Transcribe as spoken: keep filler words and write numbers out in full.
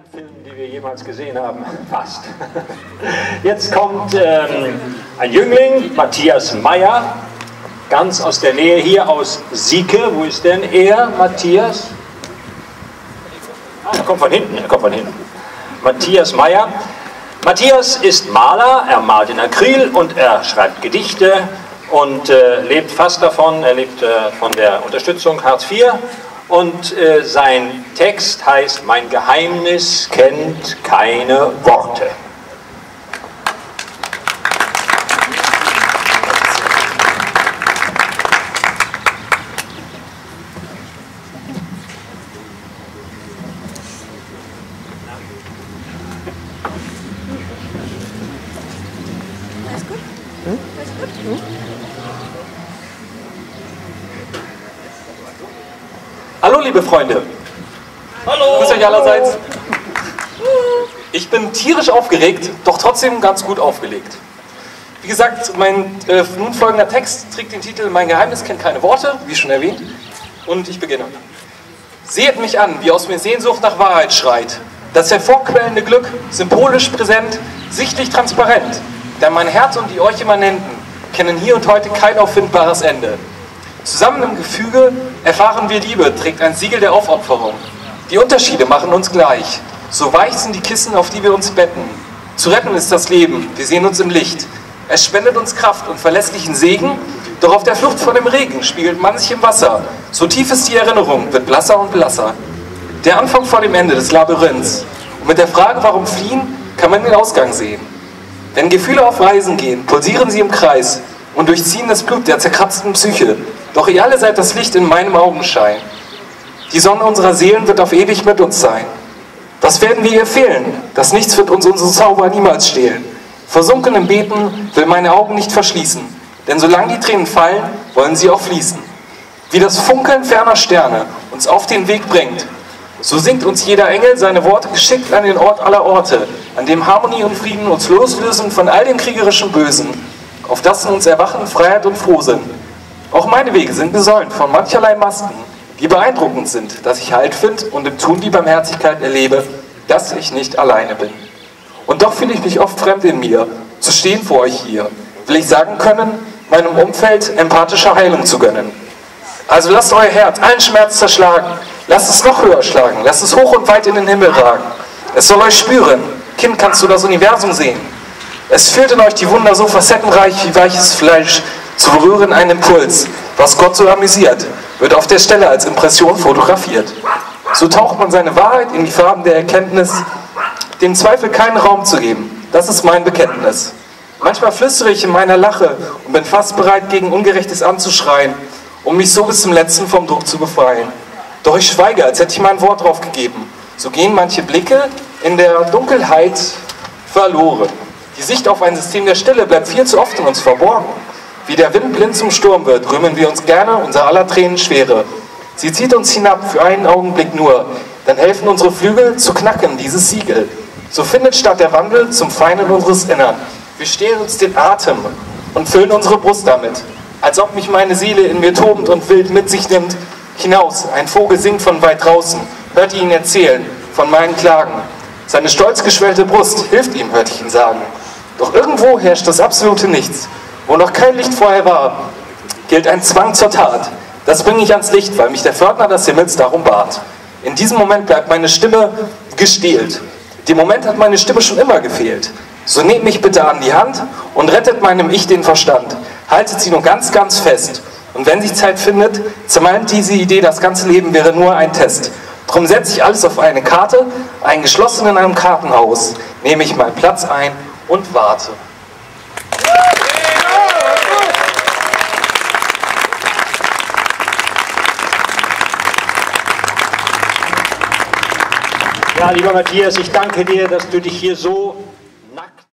allen Filmen, die wir jemals gesehen haben, fast. Jetzt kommt ähm, ein Jüngling, Matthias Meyer, ganz aus der Nähe hier aus Sieke. Wo ist denn er, Matthias? Ah, er kommt von hinten, er kommt von hinten. Matthias Meyer. Matthias ist Maler, er malt in Acryl und er schreibt Gedichte und äh, lebt fast davon, er lebt äh, von der Unterstützung Hartz vier. Und äh, sein Text heißt: Mein Geheimnis kennt keine Worte. Alles gut? Hm? Alles gut? Hm? Hallo liebe Freunde! Hallo! Grüß euch allerseits! Ich bin tierisch aufgeregt, doch trotzdem ganz gut aufgelegt. Wie gesagt, mein äh, nun folgender Text trägt den Titel Mein Geheimnis kennt keine Worte, wie schon erwähnt, und ich beginne. Seht mich an, wie aus mir Sehnsucht nach Wahrheit schreit. Das hervorquellende Glück, symbolisch präsent, sichtlich transparent, denn mein Herz und die euch Immanenten kennen hier und heute kein auffindbares Ende. Zusammen im Gefüge erfahren wir Liebe, trägt ein Siegel der Aufopferung. Die Unterschiede machen uns gleich. So weich sind die Kissen, auf die wir uns betten. Zu retten ist das Leben, wir sehen uns im Licht. Es spendet uns Kraft und verlässlichen Segen, doch auf der Flucht vor dem Regen spiegelt man sich im Wasser. So tief ist die Erinnerung, wird blasser und blasser. Der Anfang vor dem Ende des Labyrinths. Und mit der Frage, warum fliehen, kann man den Ausgang sehen. Wenn Gefühle auf Reisen gehen, pulsieren sie im Kreis und durchziehen das Blut der zerkratzten Psyche. Doch ihr alle seid das Licht in meinem Augenschein. Die Sonne unserer Seelen wird auf ewig mit uns sein. Was werden wir ihr fehlen? Das Nichts wird uns unsere Zauber niemals stehlen. Versunken im Beten will meine Augen nicht verschließen, denn solange die Tränen fallen, wollen sie auch fließen. Wie das Funkeln ferner Sterne uns auf den Weg bringt, so singt uns jeder Engel seine Worte geschickt an den Ort aller Orte, an dem Harmonie und Frieden uns loslösen von all dem kriegerischen Bösen, auf das in uns Erwachen, Freiheit und Frohsinn. Auch meine Wege sind besäumt von mancherlei Masken, die beeindruckend sind, dass ich Halt finde und im Tun die Barmherzigkeit erlebe, dass ich nicht alleine bin. Und doch fühle ich mich oft fremd in mir, zu stehen vor euch hier, will ich sagen können, meinem Umfeld empathische Heilung zu gönnen. Also lasst euer Herz allen Schmerz zerschlagen, lasst es noch höher schlagen, lasst es hoch und weit in den Himmel ragen. Es soll euch spüren, Kind, kannst du das Universum sehen. Es fühlt in euch die Wunder so facettenreich wie weiches Fleisch, zu berühren einen Impuls, was Gott so amüsiert, wird auf der Stelle als Impression fotografiert. So taucht man seine Wahrheit in die Farben der Erkenntnis, dem Zweifel keinen Raum zu geben, das ist mein Bekenntnis. Manchmal flüstere ich in meiner Lache und bin fast bereit, gegen Ungerechtes anzuschreien, um mich so bis zum Letzten vom Druck zu befreien. Doch ich schweige, als hätte ich mein Wort drauf gegeben. So gehen manche Blicke in der Dunkelheit verloren. Die Sicht auf ein System der Stille bleibt viel zu oft in uns verborgen. Wie der Wind blind zum Sturm wird, rühmen wir uns gerne unser aller Tränen Schwere. Sie zieht uns hinab für einen Augenblick nur, dann helfen unsere Flügel zu knacken dieses Siegel. So findet statt der Wandel zum Feinen unseres Innern. Wir stehlen uns den Atem und füllen unsere Brust damit, als ob mich meine Seele in mir tobend und wild mit sich nimmt. Hinaus, ein Vogel singt von weit draußen, hört ihn erzählen von meinen Klagen. Seine stolz geschwellte Brust hilft ihm, hört ich ihn sagen. Doch irgendwo herrscht das absolute Nichts. Wo noch kein Licht vorher war, gilt ein Zwang zur Tat. Das bringe ich ans Licht, weil mich der Pförtner des Himmels darum bat. In diesem Moment bleibt meine Stimme gestählt. Dem Moment hat meine Stimme schon immer gefehlt. So nehmt mich bitte an die Hand und rettet meinem Ich den Verstand. Haltet sie nur ganz, ganz fest. Und wenn sich Zeit findet, zermalmt diese Idee, das ganze Leben wäre nur ein Test. Drum setze ich alles auf eine Karte, eingeschlossen in einem Kartenhaus. Nehme ich meinen Platz ein und warte. Ja, lieber Matthias, ich danke dir, dass du dich hier so